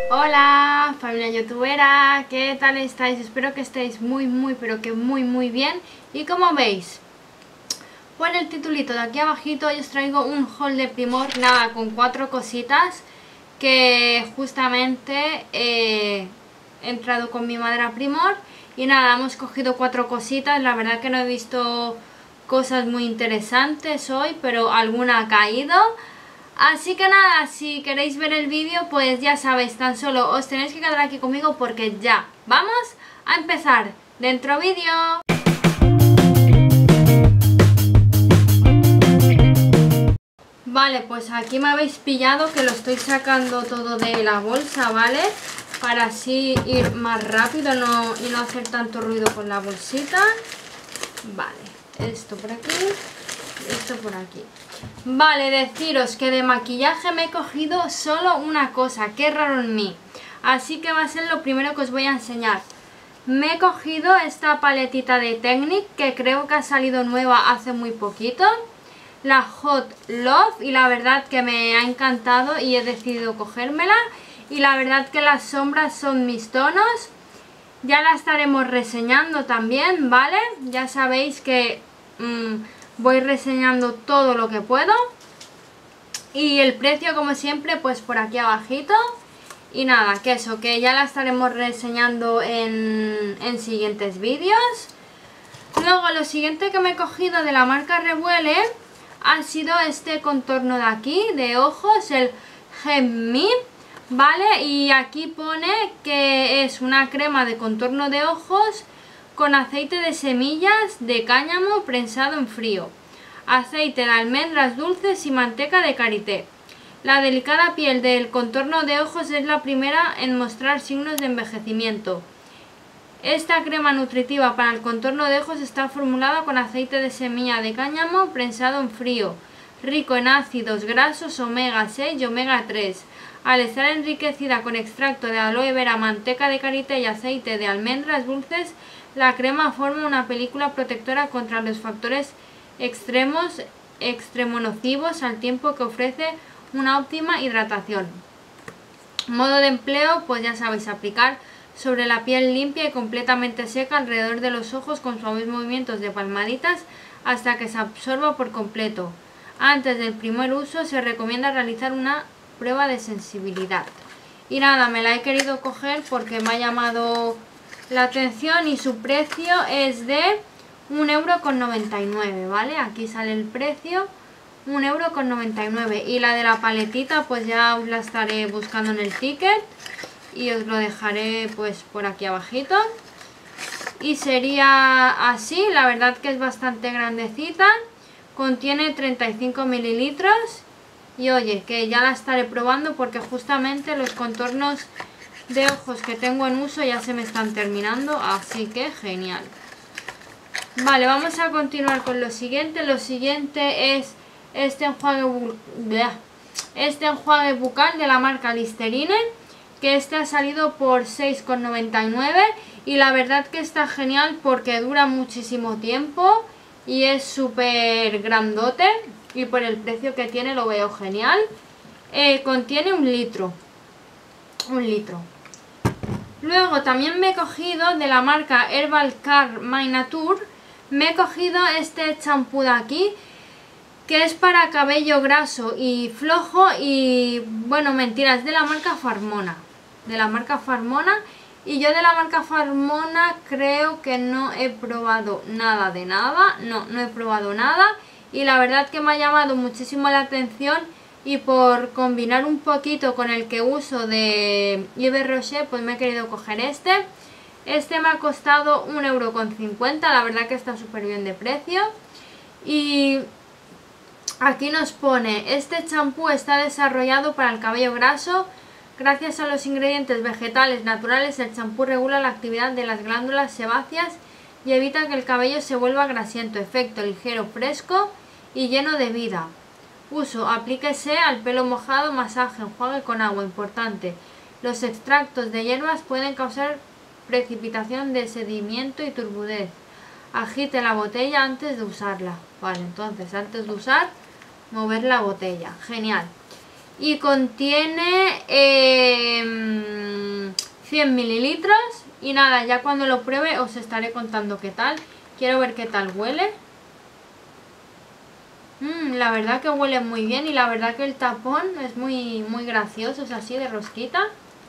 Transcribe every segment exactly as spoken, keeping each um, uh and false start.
Hola familia youtubera, ¿qué tal estáis? Espero que estéis muy muy pero que muy muy bien. Y como veis por el titulito de aquí abajito, yo os traigo un haul de Primor, nada, con cuatro cositas que justamente eh, he entrado con mi madre a Primor. Y nada, hemos cogido cuatro cositas. La verdad que no he visto cosas muy interesantes hoy, pero alguna ha caído. Así que nada, si queréis ver el vídeo, pues ya sabéis, tan solo os tenéis que quedar aquí conmigo porque ya vamos a empezar. Dentro vídeo. Vale, pues aquí me habéis pillado que lo estoy sacando todo de la bolsa, ¿vale? Para así ir más rápido no, y no hacer tanto ruido con la bolsita. Vale, esto por aquí, esto por aquí. Vale, deciros que de maquillaje me he cogido solo una cosa, qué raro en mí. Así que va a ser lo primero que os voy a enseñar. Me he cogido esta paletita de Technic, que creo que ha salido nueva hace muy poquito. La Hot Love, y la verdad que me ha encantado y he decidido cogérmela. Y la verdad que las sombras son mis tonos. Ya la estaremos reseñando también, ¿vale? Ya sabéis que mmm, voy reseñando todo lo que puedo. Y el precio, como siempre, pues por aquí abajito. Y nada, que eso, que ya la estaremos reseñando en, en siguientes vídeos. Luego lo siguiente que me he cogido de la marca Revuele ha sido este contorno de aquí, de ojos, el Gem Me, ¿vale? Y aquí pone que es una crema de contorno de ojos con aceite de semillas de cáñamo prensado en frío, aceite de almendras dulces y manteca de karité. La delicada piel del contorno de ojos es la primera en mostrar signos de envejecimiento. Esta crema nutritiva para el contorno de ojos está formulada con aceite de semilla de cáñamo prensado en frío, rico en ácidos grasos omega seis y omega tres. Al estar enriquecida con extracto de aloe vera, manteca de karité y aceite de almendras dulces, la crema forma una película protectora contra los factores extremos extremonocivos, al tiempo que ofrece una óptima hidratación. Modo de empleo, pues ya sabéis, aplicar sobre la piel limpia y completamente seca alrededor de los ojos con suaves movimientos de palmaditas hasta que se absorba por completo. Antes del primer uso se recomienda realizar una prueba de sensibilidad. Y nada, me la he querido coger porque me ha llamado la atención y su precio es de un euro con noventa y nueve, ¿vale? Aquí sale el precio, un euro con noventa y nueve. Y la de la paletita pues ya os la estaré buscando en el ticket y os lo dejaré pues por aquí abajito. Y sería así, la verdad que es bastante grandecita, contiene treinta y cinco mililitros. Y oye, que ya la estaré probando porque justamente los contornos de ojos que tengo en uso ya se me están terminando, así que genial. Vale, vamos a continuar con lo siguiente. Lo siguiente es este enjuague, bu este enjuague bucal de la marca Listerine, que este ha salido por seis con noventa y nueve y la verdad que está genial porque dura muchísimo tiempo y es súper grandote y por el precio que tiene lo veo genial. Eh, contiene un litro, un litro. Luego también me he cogido de la marca Herbal Care My Nature, me he cogido este champú de aquí, que es para cabello graso y flojo y bueno, mentira, es de la marca Farmona, de la marca Farmona. Y yo de la marca Farmona creo que no he probado nada de nada, no, no he probado nada. Y la verdad que me ha llamado muchísimo la atención y por combinar un poquito con el que uso de Yves Rocher, pues me he querido coger este. Este me ha costado un euro con cincuenta, la verdad que está súper bien de precio. Y aquí nos pone, este champú está desarrollado para el cabello graso. Gracias a los ingredientes vegetales naturales, el champú regula la actividad de las glándulas sebáceas y evita que el cabello se vuelva grasiento. Efecto ligero, fresco y lleno de vida. Uso, aplíquese al pelo mojado, masaje, enjuague con agua. Importante, los extractos de hierbas pueden causar precipitación de sedimento y turbidez. Agite la botella antes de usarla. Vale, entonces antes de usar, mover la botella. Genial. Y contiene eh, cien mililitros. Y nada, ya cuando lo pruebe os estaré contando qué tal. Quiero ver qué tal huele. Mm, la verdad que huele muy bien y la verdad que el tapón es muy, muy gracioso, es así de rosquita.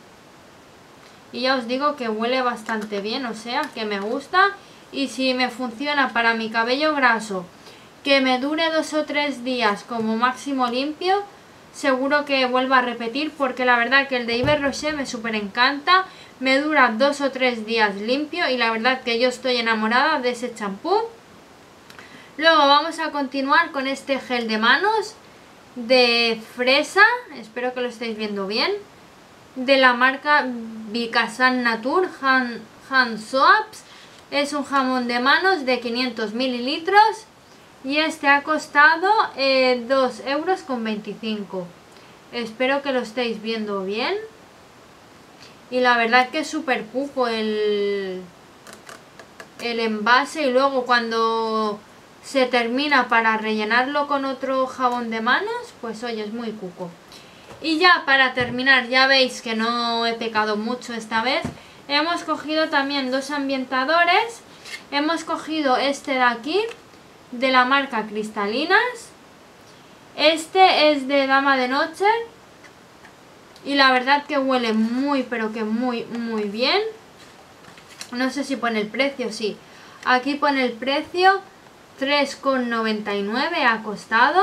Y ya os digo que huele bastante bien, o sea, que me gusta. Y si me funciona para mi cabello graso, que me dure dos o tres días como máximo limpio, seguro que vuelvo a repetir, porque la verdad que el de Yves Rocher me súper encanta. Me dura dos o tres días limpio y la verdad que yo estoy enamorada de ese champú. Luego vamos a continuar con este gel de manos de fresa, espero que lo estéis viendo bien, de la marca Bikasan Nature Hand, Hand Soaps. Es un jabón de manos de quinientos mililitros y este ha costado eh, dos euros con veinticinco. Espero que lo estéis viendo bien. Y la verdad que es súper cuco el, el envase, y luego cuando se termina para rellenarlo con otro jabón de manos, pues oye, es muy cuco. Y ya para terminar, ya veis que no he pecado mucho esta vez. Hemos cogido también dos ambientadores. Hemos cogido este de aquí, de la marca Cristalinas. Este es de Dama de Noche. Y la verdad que huele muy, pero que muy, muy bien. No sé si pone el precio, sí. Aquí pone el precio, tres con noventa y nueve ha costado.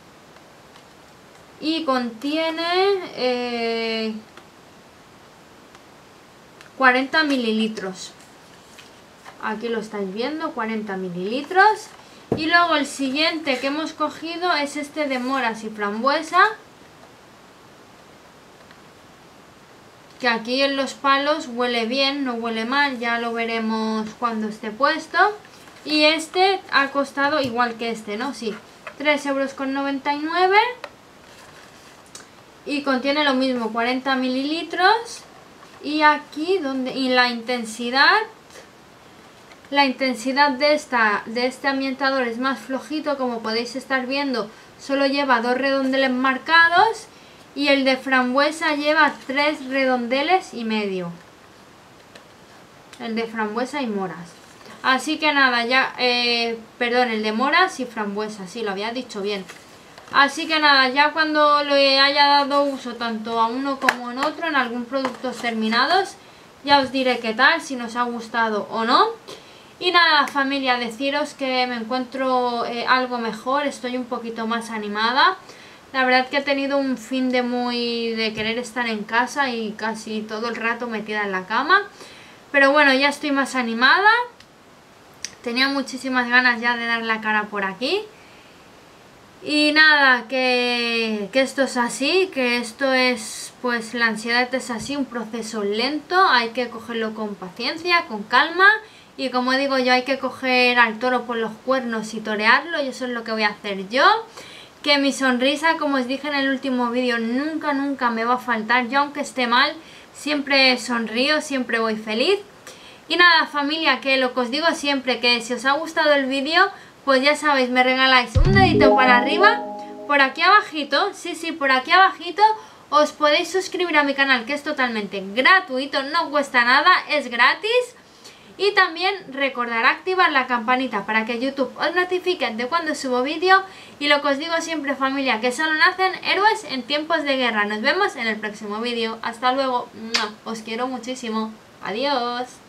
Y contiene eh, cuarenta mililitros. Aquí lo estáis viendo, cuarenta mililitros. Y luego el siguiente que hemos cogido es este de moras y frambuesa, que aquí en los palos huele bien, no huele mal, ya lo veremos cuando esté puesto. Y este ha costado igual que este, ¿no? Sí, tres euros con noventa y nueve. Y contiene lo mismo, cuarenta mililitros. Y aquí donde y la intensidad, la intensidad de, esta, de este ambientador es más flojito, como podéis estar viendo, solo lleva dos redondeles marcados. Y el de frambuesa lleva tres redondeles y medio. El de frambuesa y moras. Así que nada, ya, eh, perdón, el de moras y frambuesa, sí, lo había dicho bien. Así que nada, ya cuando le haya dado uso tanto a uno como en otro, en algún productos terminados, ya os diré qué tal, si nos ha gustado o no. Y nada, familia, deciros que me encuentro eh, algo mejor, estoy un poquito más animada. La verdad que he tenido un fin de muy de querer estar en casa y casi todo el rato metida en la cama. Pero bueno, ya estoy más animada. Tenía muchísimas ganas ya de dar la cara por aquí. Y nada, que, que esto es así, que esto es, pues la ansiedad es así, un proceso lento. Hay que cogerlo con paciencia, con calma. Y como digo yo, hay que coger al toro por los cuernos y torearlo. Y eso es lo que voy a hacer yo. Que mi sonrisa, como os dije en el último vídeo, nunca, nunca me va a faltar. Yo aunque esté mal, siempre sonrío, siempre voy feliz. Y nada, familia, que lo que os digo siempre, que si os ha gustado el vídeo, pues ya sabéis, me regaláis un dedito para arriba. Por aquí abajito, sí, sí, por aquí abajito, os podéis suscribir a mi canal, que es totalmente gratuito, no cuesta nada, es gratis. Y también recordar activar la campanita para que YouTube os notifique de cuando subo vídeo. Y lo que os digo siempre, familia, que solo nacen héroes en tiempos de guerra. Nos vemos en el próximo vídeo. Hasta luego. Os quiero muchísimo. Adiós.